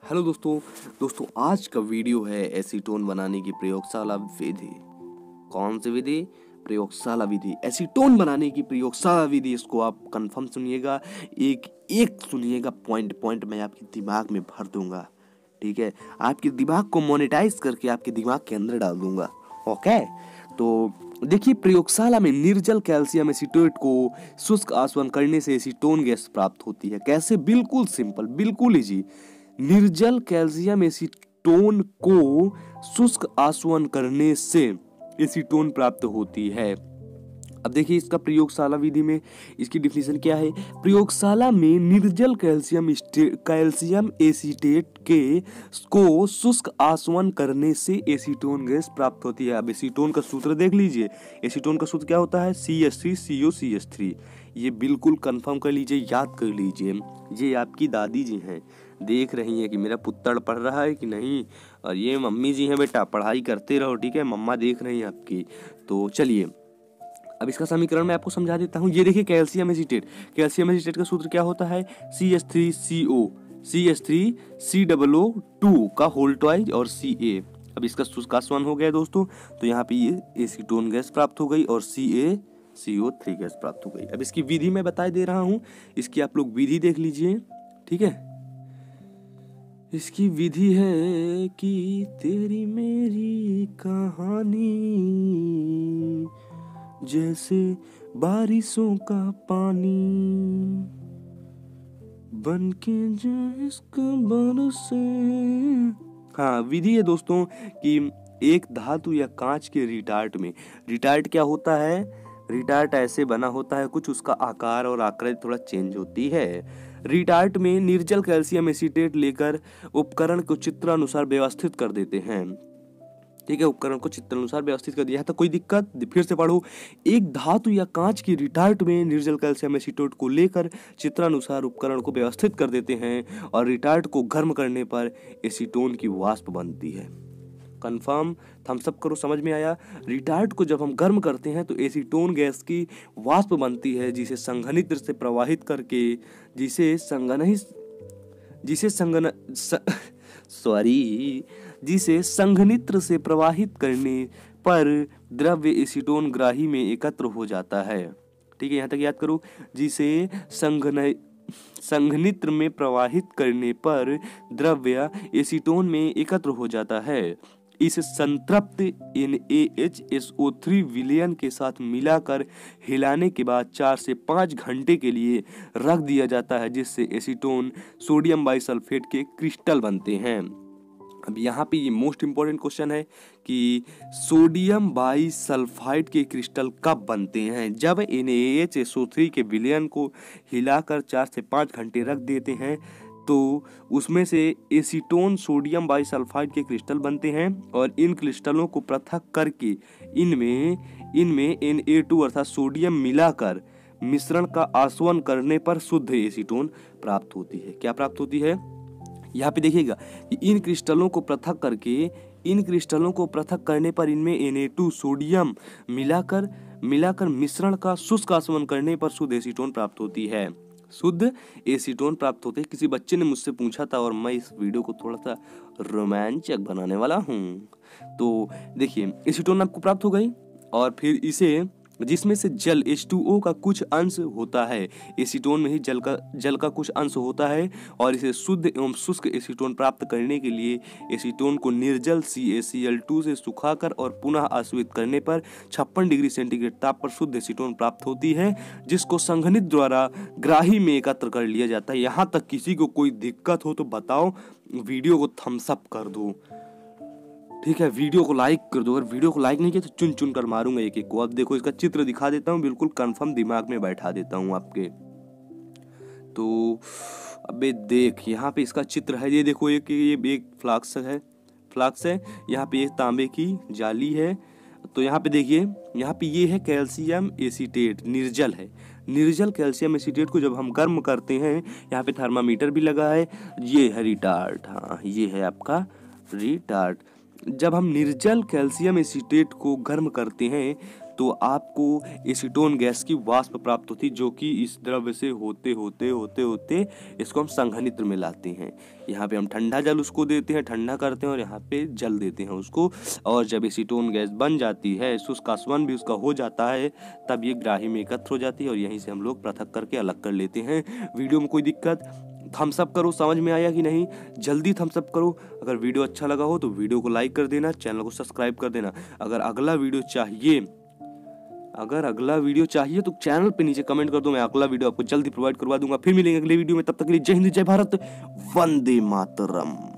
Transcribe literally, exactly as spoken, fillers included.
Hello दोस्तों दोस्तों आज का वीडियो है एसीटोन बनाने की प्रयोगशाला विधि। कौन सी विधि? प्रयोगशाला विधि। एसीटोन बनाने की प्रयोगशाला विधि, इसको आप कंफर्म सुनिएगा, एक एक सुनिएगा, पॉइंट पॉइंट मैं आपके दिमाग में भर दूंगा। ठीक है, आपके दिमाग को मोनेटाइज करके आपके दिमाग के अंदर डाल दूंगा। ओके, तो देखिए, प्रयोगशाला में निर्जल कैल्शियम एसीटेट को शुष्क आसवन करने से एसीटोन गैस प्राप्त होती है। कैसे? बिल्कुल सिंपल, बिल्कुल इजी। निर्जल कैल्शियम एसीटोन को शुष्क आसवन करने से एसीटोन प्राप्त होती है। अब देखिए, इसका प्रयोगशाला विधि में इसकी डिफिनेशन क्या है। प्रयोगशाला में निर्जल कैल्शियम कैल्शियम एसीटेट के को शुष्क आसवन करने से एसीटोन गैस प्राप्त होती है। अब एसीटोन का सूत्र देख लीजिए। एसीटोन का सूत्र क्या होता है? C H three C O C H three. ये बिल्कुल कंफर्म कर लीजिए, याद कर लीजिए। ये आपकी दादी जी हैं, देख रही हैं कि मेरा पुत्तर पढ़ रहा है कि नहीं, और ये मम्मी जी हैं, बेटा पढ़ाई करते रहो, ठीक है, मम्मा देख रही हैं आपकी। तो चलिए, अब इसका समीकरण मैं आपको समझा देता हूँ। ये देखिए, कैल्शियम एसीटेट, कैल्शियम एसीटेट का सूत्र क्या होता है? C H three C O C H three C double O two का होल ट्वाइज और सी ए। अब इसका शुष्क आसवन हो गया दोस्तों, तो यहाँ पे ये एसीटोन गैस प्राप्त हो गई और सी ए सी ओ थ्री गैस प्राप्त हो गई। अब इसकी विधि मैं बता दे रहा हूँ, इसकी आप लोग विधि देख लीजिए। ठीक है, इसकी विधि है कि तेरी मेरी कहानी जैसे बारिशों का पानी बन के जो इसका बरसे। हाँ, विधि है दोस्तों कि एक धातु या कांच के रिटार्ट में, रिटार्ट क्या होता है? रिटार्ट ऐसे बना होता है, कुछ उसका आकार और आकृति थोड़ा चेंज होती है। रिटार्ट में निर्जल कैल्शियम एसीटेट लेकर उपकरण को चित्रानुसार व्यवस्थित कर देते हैं। ठीक है, उपकरण को चित्रानुसार व्यवस्थित कर दिया है। तो कोई दिक्कत? फिर से पढ़ो। एक धातु या कांच की रिटार्ट में निर्जल कैल्शियम एसीटेट को लेकर चित्रानुसार उपकरण को व्यवस्थित कर देते हैं और रिटार्ट को गर्म करने पर एसीटोन की वाष्प बनती है। कंफर्म? थम्स अप करो, समझ में आया? रिटार्ट को जब हम गर्म करते हैं तो एसीटोन गैस की वाष्प बनती है, जिसे संघनित्र से प्रवाहित करके जिसे संघनित जिसे संघन सॉरी जिसे संघनित्र से प्रवाहित करने पर द्रव्य एसीटोन ग्राही में एकत्र हो जाता है। ठीक है, यहाँ तक याद करो। जिसे संघन संघनित्र में प्रवाहित करने पर द्रव्य एसीटोन में एकत्र हो जाता है। इस संतृप्त N A H S O three विलयन के साथ मिलाकर हिलाने के बाद चार से पाँच घंटे के लिए रख दिया जाता है, जिससे एसीटोन सोडियम बाइसल्फेट के क्रिस्टल बनते हैं। अब यहाँ पे ये मोस्ट इंपॉर्टेंट क्वेश्चन है कि सोडियम बाइसल्फाइड के क्रिस्टल कब बनते हैं? जब N A H S O three के विलयन को हिलाकर चार से पाँच घंटे रख देते हैं तो उसमें से एसीटोन सोडियम बाइसल्फाइड के क्रिस्टल बनते हैं, और इन क्रिस्टलों को पृथक करके इनमें इनमें एन ए टू अर्थात सोडियम मिलाकर मिश्रण का आसवन करने पर शुद्ध एसीटोन प्राप्त होती है। क्या प्राप्त होती है? यहाँ पे देखिएगा कि इन क्रिस्टलों को पृथक करके इन क्रिस्टलों को पृथक करने पर इनमें एन ए टू सोडियम मिलाकर मिलाकर मिश्रण का शुष्क आसवन करने पर शुद्ध एसीटोन प्राप्त होती है। शुद्ध एसीटोन प्राप्त होते हैं। किसी बच्चे ने मुझसे पूछा था और मैं इस वीडियो को थोड़ा सा रोमांचक बनाने वाला हूँ। तो देखिए, एसीटोन आपको प्राप्त हो गई, और फिर इसे जिसमें से जल एच टू ओ का कुछ अंश होता है, एसीटोन में ही जल का जल का कुछ अंश होता है, और इसे शुद्ध एवं शुष्क एसीटोन प्राप्त करने के लिए एसीटोन को निर्जल सी ए सी एल टू से सुखाकर और पुनः आश्वित करने पर छप्पन डिग्री सेंटीग्रेड ताप पर शुद्ध एसीटोन प्राप्त होती है, जिसको संघनित द्वारा ग्राही में एकत्र कर लिया जाता है। यहाँ तक किसी को कोई दिक्कत हो तो बताओ, वीडियो को थम्स अप कर दो। ठीक है, वीडियो को लाइक कर दो। अगर वीडियो को लाइक नहीं किया तो चुन चुन कर मारूंगा एक एक को। अब देखो, इसका चित्र दिखा देता हूँ, बिल्कुल कंफर्म दिमाग में बैठा देता हूँ आपके। तो अबे देख, यहाँ पे इसका चित्र है। ये देखो, एक ये एक फ्लास्क है फ्लास्क है यहाँ पे एक तांबे की जाली है। तो यहाँ पे देखिए, यहाँ पे ये है कैल्शियम एसीटेट, निर्जल है। निर्जल कैल्शियम एसीटेट को जब हम गर्म करते हैं, यहाँ पे थर्मामीटर भी लगा है। ये है रिटार्ट, हाँ ये है आपका रिटार्ट। जब हम निर्जल कैल्शियम एसीटेट को गर्म करते हैं तो आपको एसीटोन गैस की वाष्प प्राप्त होती है, जो कि इस द्रव्य से होते होते होते होते इसको हम संघनित्र में लाते हैं। यहाँ पे हम ठंडा जल उसको देते हैं, ठंडा करते हैं और यहाँ पे जल देते हैं उसको, और जब एसीटोन गैस बन जाती है, शुष्कास्वन भी उसका हो जाता है, तब ये ग्राही में एकत्र हो जाती है और यहीं से हम लोग पृथक करके अलग कर लेते हैं। वीडियो में कोई दिक्कत? थम्स अप करो, समझ में आया कि नहीं? जल्दी थम्स अप करो। अगर वीडियो अच्छा लगा हो तो वीडियो को लाइक कर देना, चैनल को सब्सक्राइब कर देना। अगर अगला वीडियो चाहिए अगर अगला वीडियो चाहिए तो चैनल पे नीचे कमेंट कर दो, मैं अगला वीडियो आपको जल्दी प्रोवाइड करवा दूंगा। फिर मिलेंगे अगले वीडियो में, तब तक के लिए जय हिंद, जय भारत, वंदे मातरम।